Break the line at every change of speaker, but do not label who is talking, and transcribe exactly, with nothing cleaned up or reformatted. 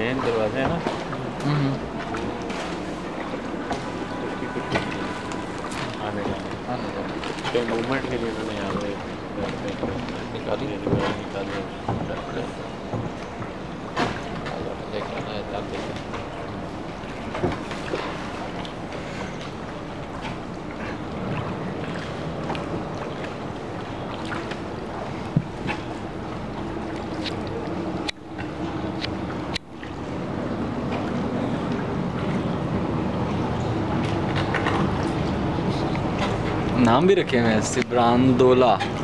Main दरवाजे हैं ना, आने जाने के मूवमेंट के लिए उन्होंने यहाँ पे निकाली है, दीवारें निकाली है। लेकर आना है ताल लेकर।
नाम भी रखे हुए हैं इससे, गोंडोला।